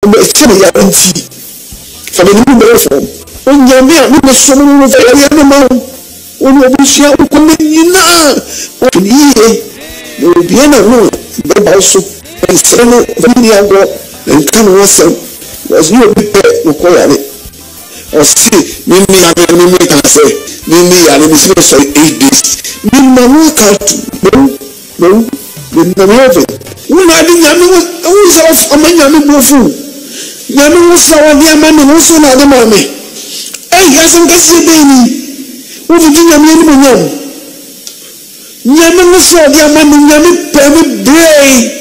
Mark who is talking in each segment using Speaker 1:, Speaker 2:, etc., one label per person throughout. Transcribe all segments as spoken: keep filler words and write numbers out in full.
Speaker 1: it's a guarantee for the new form. When you're there, we must summon with the animal. When we shall come in now, open here, there will be another but also and son of the and come was was you required it. Or see, Mimi, I can say, Mimi, I am so eight days. Mimi, work out, no, no, with the moving. When I didn't know I was off among your little fool. Yamu was our dear man and also not the mommy. Hey, hasn't guessed your baby. What did you mean? Yamu was our dear man and Yami Pemmy Bray.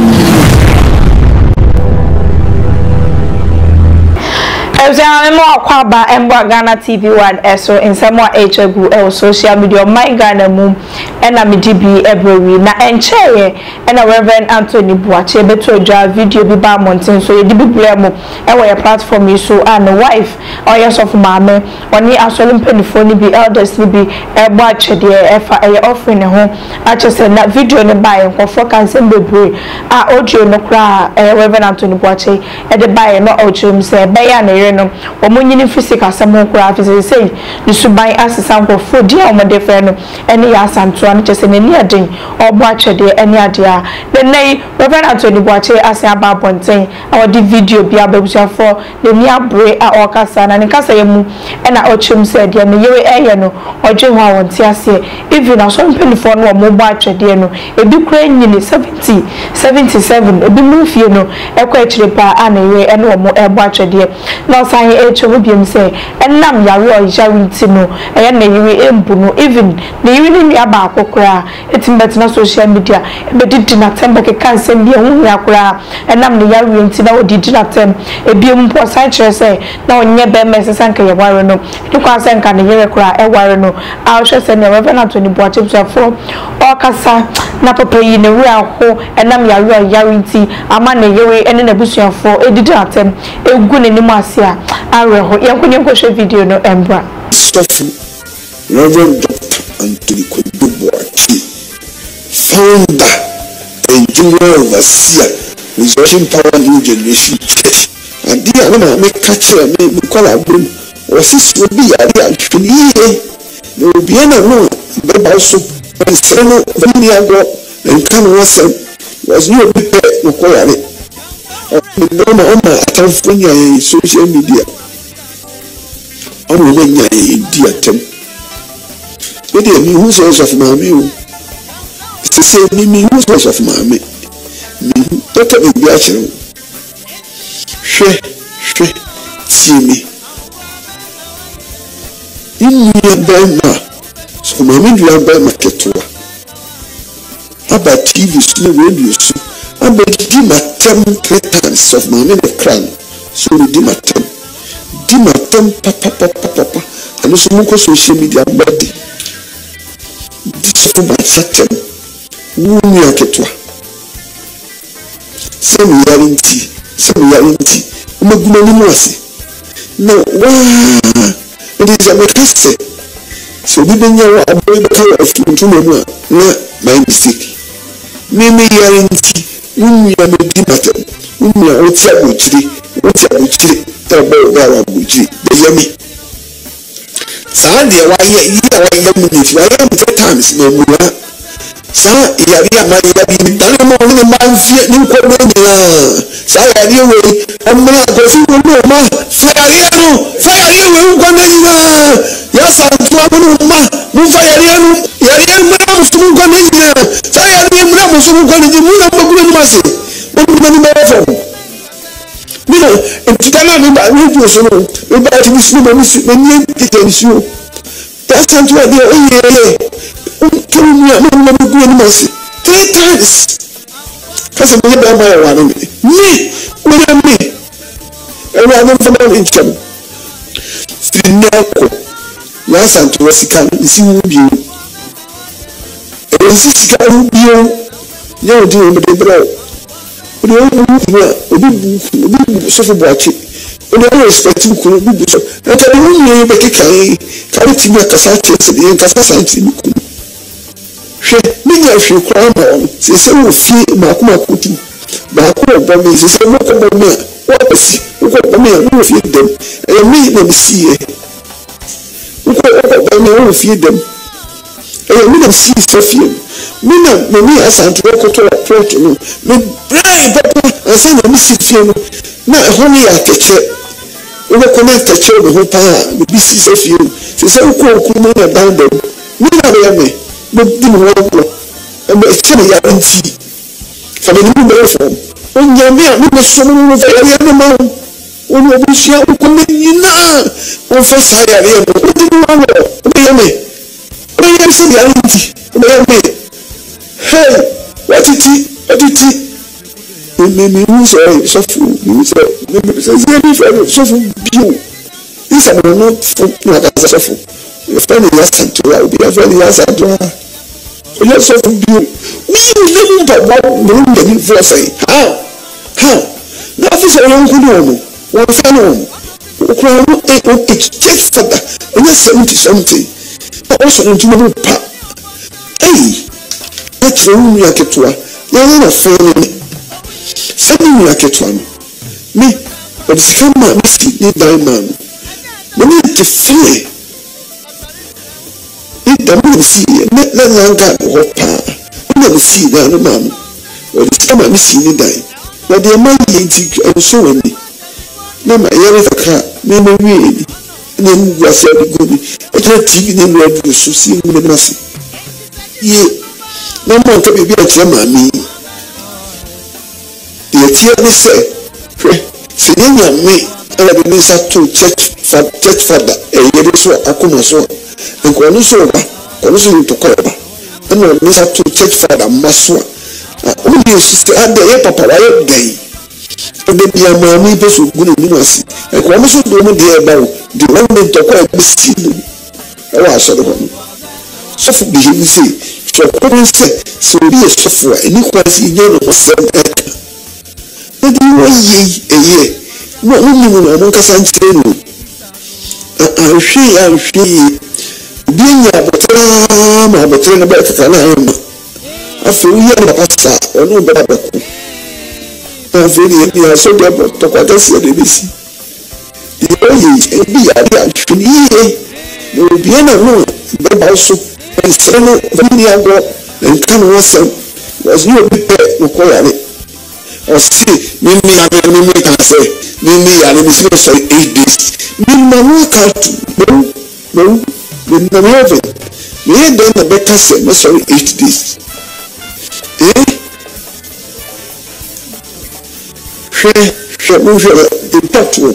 Speaker 2: I'm more kwaba embo Ghana T V one eso in some more H gu social media my Ghana mum and I'm D B every na enche and a Reverend Anthony Boakye beto dra video bi ba mountain so ye di biblia mo e wo your platform yi so and wife or yes of mama oni asole mpanifo ni bi elders ni bi e bo achede e fa e offering ho a chese na video ni ba e nkofo kan se bebre a audio no kra Reverend Anthony Boakye e de ba e no audio mse be ya na no omunyini physical samo kura physical say the subai asesa nkofo dia omode fe no ene ya asanto an chese ne ni aden obo achede ene ade a the nay Reverend Anthony Boakye ase aba bonten our the video bia babusa for the ni abre a okasa na ne kasa yemu ena ochim say de ne yewe eye no odwe ho awonte ase even aso mpenifo no omo bo achede no ebi kura nyini seventy seventy-seven ebi mu fie no ekwa achire pa anaye ene omo ebo achede no sai echo biom say enam yare o yawinti no eye na yiri embu no even na yiri ni aba akokora etimbet na social media ebe didi na tembe ke kansem bia hu yakora enam na yare nti na odidi na tem ebiem po sai chere say na onye be mesesa nka ye ware no dikwa say nka na yire kora e ware no a hwe say na Reverend Anthony Boakye so o kasa na papa yi ne wi aho enam yare o yawinti ama na yewe ene na busuafo edidi na tem egu ne nimu ase a areho yankunye nkoshe video no embra
Speaker 1: stuff Reverend Doctor Anthony Kwadwo Boakye founder and general overseer Resurrection Power New Generation Church and dia na me catch me me call abum osis obi yare atwini no obi na no be ba so nseno vini ago nkan wasem was you obi pe no call yare no no on my social media on the nya e atem we dey me who so of mama o it say me me who so of mama me doctor be bi a kire hwe hwe tie me inye bema so mama bi a bema ketwa aba T V so radio so aba di matem three times of mama the crown so we di matem di matem papa papa papa and so mo ko social media body this for my satem wumi aketwa se mi yarinti se mi yarinti mo guma ni mo ase no wa it is a mistake so we benya wa aboy be ka of to mo na my mistake me me yarinti wumi ya me di matem wumi ya oti abuchiri oti abuchiri tabo ba wa abuchiri be yami sa de wa ye yi wa ye minute wa ye three times na mura sa ya bi ama ya bi dan mo ni ma nfie ni ko do ni sa ya bi we amma ko fi ko no ma fa ya ye no fa ya ye we ko na ni ma ya sa tu amu ma mu fa ya ye no ya ye mu na mu su ko na ni sa ya bi mu na mu su ko ni mu na mo ko ni ma se mo ni ma fa you know, and to tell me about radio, so about this woman, when you get you, that's not what they're oh, yeah, yeah. Tell me, I'm not going to mercy. Three times. Because I'm not going to one of me. Me, what am I? And I don't know in trouble. Finako, last and to us, can see you. And this can be you, do the bro. We don't know so for Boakye. We don't expect to go to so. And I don't know if I can carry to me a cassette and cassette. She, me, if you cry on, she said, oh, fee, Makuma Kuti, Baku, Bobby, she said, look about me. what is what me who feed them and me let me see what me who feed them and me them see Sophia me na me asante ko to approach no me brain papa asa na me see fie no na ho ne ya keche we connect keche no ho pa me bi see Sophia se se ko ko me na down them me na be me me di mo wo e me se ya anti fa me ni me reform onye me a me so no fa ya na ma onu obusia ko me nyina o fa sa ya re no o di mo wo o be me o ye se ya anti o be me hey what it what it me me who say so fu me say me say very very so fu bio this am no fu na ka so fu your friend is asking to I be very asking to o ye so fu bio me live the one me me for say how how na fi so yon ku no mo won fa no o kra no e o take further and seventy something also into no pa hey let's room ya ketwa ya na family family ya ketwa me but it's come ma me see ni die man me need to feel it da me see na na nga ho pa me see na no man but it's come ma me see ni die but the man yenti so wani na ma yare faka me me wi ni mu gwa se de go bi e tra tv ni mu adu so si mu na se ye na mo nka bibi a tia mami ye tia ni se hwe se ni nya me ala bi ni sa to church fa church father e ye bi so akoma so nko no so ba ko no so to ko ba na ni sa to church father maso o ni sister ade ye papa wa ye dai e de bi mami be so gu ni no si e ko no so do mu de e ba o de one day to ko e si ni e wa so do no so fu bi he say so ko say so bi e so fu e ni kwa si nye no so e e di wo ye e ye no no ni no no ka san chire no a a hwe a hwe bi nya botra ma botra na ba ka na ma afi wo ye na pasta onu ba ba ko na fi ni ya so de bo to kwa ta si de bi si di wo ye e bi ya ya hwe ni ye no bi na no ba ba so e se no ni ya go en kan wo se was you be no ko ya ni o si mi mi ya mi mi kan se mi mi ya ni mi si so eight days mi ma no ka tu no no mi na mi ove mi e don na be ka se me so eight days eh she she mo je de patu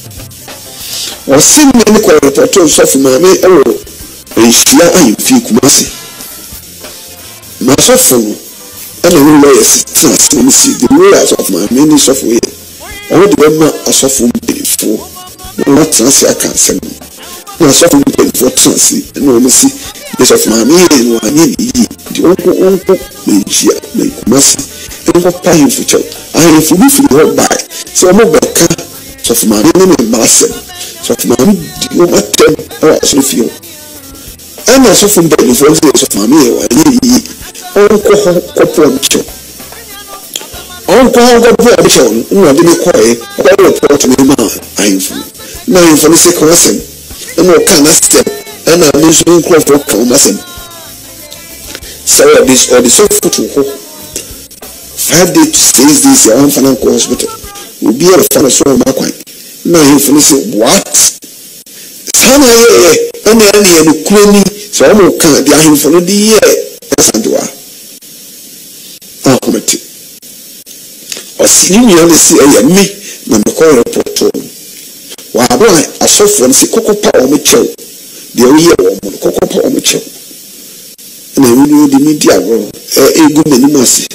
Speaker 1: o si mi ni ko report so fu ma mi e wo e sia ayi fi kumasi ma so fu ana ni lo yes trust ni si the lawyers of my many software all the ma asofo before no trust ya kan sem na asofo before trust no no si yes of my me no ani ni di onko onko menjia na kumasi e ko pa yin future I if you feel hold by so mo beka so of my me me master so of my di o matem o so feel ana asofo before yes of my me wa ni onko ko poncho onko ko poncho no de ko e ko report me ma ainfu na info ni se ko asem no kan asem ana me so ko for ko masem so this or the so photo ho five days to six days ya on fanan ko hospital we be a fan so ma kwan na info ni se what sana ye ana ani e no kurani so mo kan dia info no di ye sanjwa committee or see me only see a me na me call report wa bo asofo nse kokopa o me chew de o ye o mo kokopa o me chew na we di media go e egu mani mo ase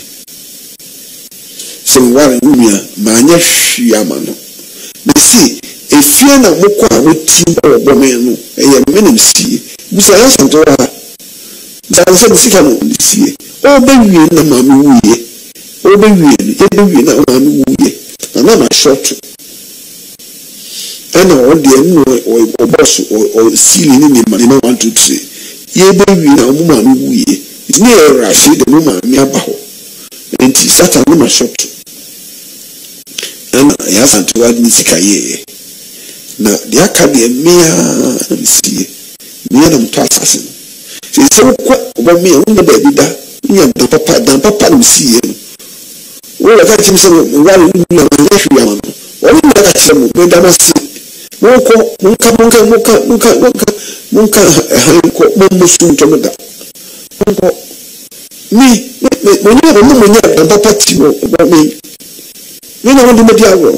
Speaker 1: so wa rumia ma anya hwia ma no be see efie na mo kwa wo tim o bo me no e ye me nem sie busa ya santo wa da se sika no sie o be wie na ma me wuye o be wie e be wie na ma me wuye na na short ana o de no o boss o sili ni ni ma ni one two three ye be wie na mo ma me wuye it me rush de mo ma me aba ho enti satan no ma short ana ya santo wa ni sika ye na dia ka de mia na sie mia na mto asase se se ko ba mia unna ba bi da nya da papa da papa na sie wo la ka chim se wa ni na ya hwia no wo ni na ka chim mo da ma se wo ko mo ka mo ka mo ka mo ka mo ka mo ka ha ko mo mo su to da ko mi mo ni mo mo nya da papa ti mo ba mi mi na ndo media wo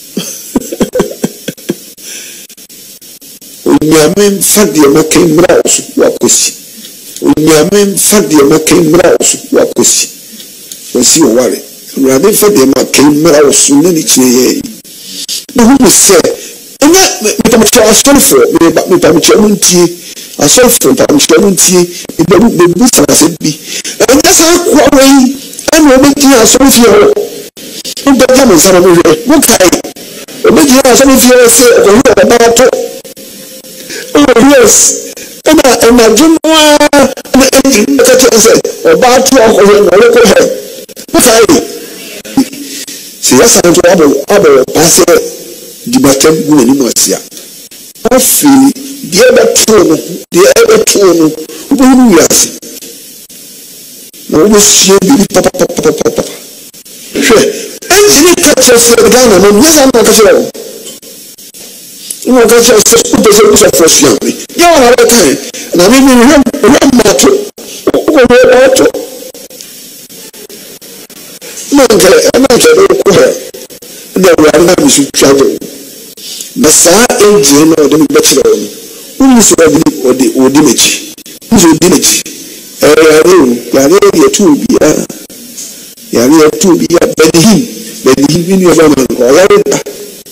Speaker 1: Onyame fadie makai mraus wakosi Onyame fadie makai mraus wakosi wasi oware Onyame fadie makai mraus ne ni cheye na hu se enya metamocha asolfo me ba metamocha muntie asolfo metamocha muntie e ba bu bu sase bi enya sa kwa wei ana obeji asolfo o ba jam nsara mo hwe mo kai obeji asolfo se ko hu ba ba to oh yes and I imagine the engine about to local head. See, yes, I'm trouble. Other pass the bottom woman in Marcia. I feel the other two, the other two, who yes. No, we see the papa, papa, papa. Sure, engine catches the gun, and yes, I'm not sure. You want to just put the service of first young. You are a time, and I mean, remember to auto. No, I'm not a local hair. No, I'm not to travel. The Sa engine or the bachelor. Who is ready or the old image? Who's your image? Yare to be a Yare to be a Benny, Benny, in your man, or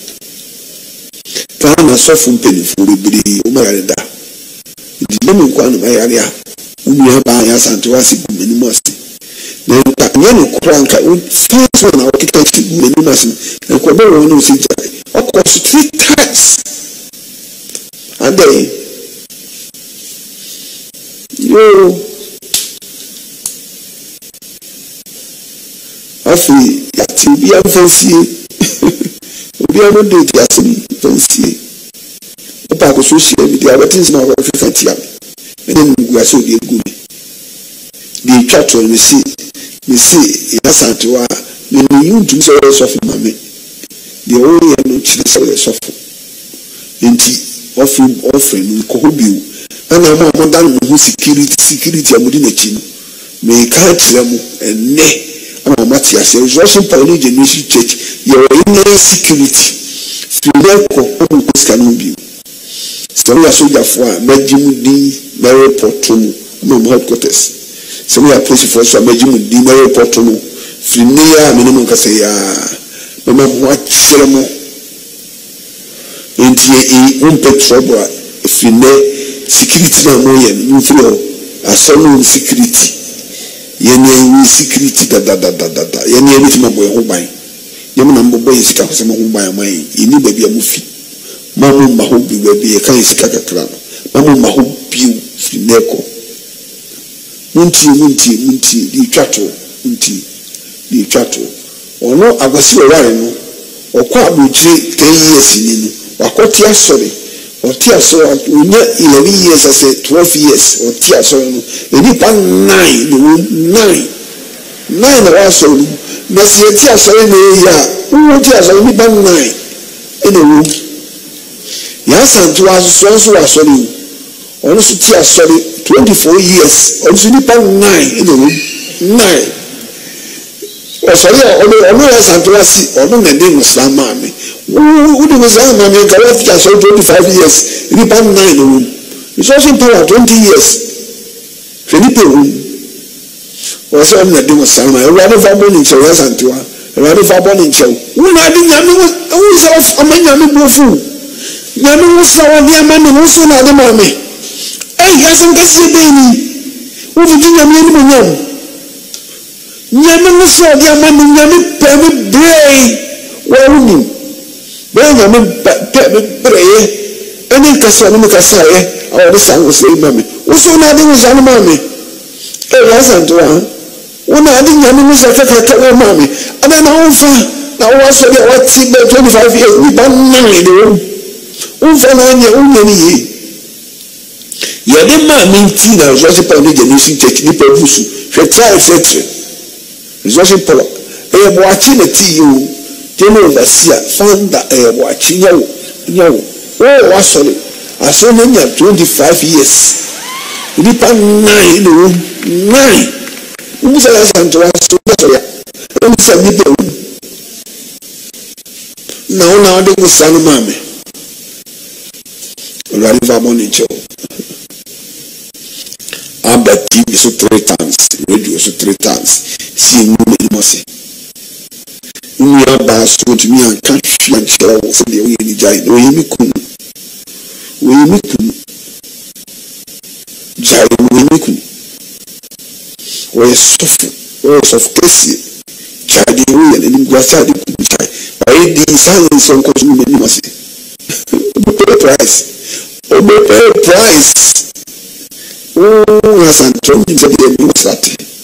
Speaker 1: Kana sofu mpeni furi biri umayarida Idilemi kwa anu mayaria Umi haba ya santi wasi gumeni mwasi Na yuka nyeni kuranka First one wakika iti gumeni mwasi Na kwa bewa wani usija Wako wasu three times Ande Yo Afi Yati ubi ya mfansi Obi a no date asem fancy. Opa ko social media wetin na o fi fancy am. Ene ngu aso bi egu mi. Di twatro mi si mi si ya santewa me ni yuntu so so fi mame. Di o ye no chiri so so fo. Enti ofi ofi ni ko hobiu. Ana mo mo dan mo security security amudi na chi no. Me ka kire mo enne ama Matia says Russian Police Generation Church your inner security Fileko on can be so we are soldier for Majimudi Mary Portono no headquarters so we are place for so Majimudi Mary Portono Finia minimum Casaya Mama watch ceremo and ye un petrobra Fine security na moyen you feel a solo security Yeni security da da da da da da. Yeni everything my boy home by. Yemi na mbobo yisika kwa sema home by my. Ini baby ya mufi. Mamu mahobi baby ya kaya yisika kakrano. Mamu mahobi fineko. Munti munti munti di chato munti di chato. Ono agwasi wawari no. Okwa abujiri ten years ninu. Wakoti ya sorry. Otia so unya eleven years I say twelve years otia so no eni pa nine no nine nine na so na si otia so na ya otia so ni pa nine ene wo ya santu aso so aso ni ono so tia so twenty-four years ono so ni pa nine ene wo nine osori ono ono ya santu asi ono na ndi muslim mami who do was I mean Galatians so twenty-five years in the nine room. It's also in power twenty years. Felipe room was on the doing some rather for born in Cheras and to rather for born in Chow. When I didn't know who is off a man Yami Bofu. Yami was our dear man who soon had the mommy. Hey, hasn't got see baby. Who did you name him? Yami was our dear man Yami Pemmy Bray. Well, when I mean, pray, any castle, Micassae, or the son was a mammy. What's so nothing was on mammy? A lesson to one. When I didn't have a mammy, and then over Now once again, what's it by twenty-five years? We don't know in the room. Who for nine years? Who many years? Yeah, the man maintain a resource power in the nation church. The people who should try et cetera. Resource power. I am watching the T U. General Garcia found that I am watching you. You. Oh, what's on it? I saw many twenty-five years. We don't nine in the room. Nine. Who said I to us? Who said people? Now, now they will stand mommy. Ready for money, Joe. I'm the T V so three times, radio so three times. See, no must say. We are bas to me and can't share for the way in the giant. We make cool. We make cool. Giant, we make cool. We suffer. We suffer. Giant, we and in Guasadi. By the silence on consuming must say. Pay price. Obey pay price. Oh, as Antonio said, the most that.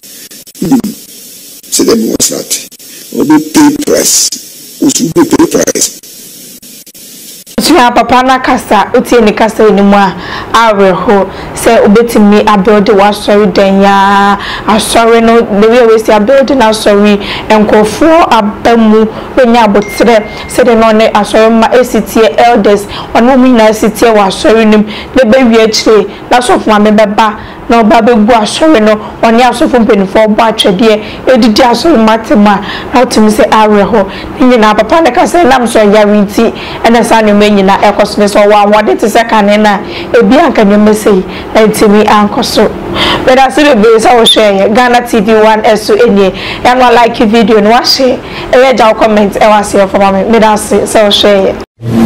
Speaker 1: Said the most that. Obey pay price. Who pay price?
Speaker 2: Tia papa na kasa utie ni kasa ni mu a areho se obetimi abode wa sorry den ya asori no the way we see abode na sorry enkofo abamu wenya abotre se de no ne asori ma A C C elders ono mu na A C C wa asori nim le be wi akire na sofo ma me beba na oba be gu asori no oni asofo mpenifo bo atwede edidi asori matema na otimi se areho ni na papa na kasa nam so yariti ena sa no nyina ekosne so wa wode te sekane na ebi anka nyemesei na ntimi ankoso but as the be so share Ghana T V one eso enie ya no like video no wa share e ya comment e wa share for me me da so share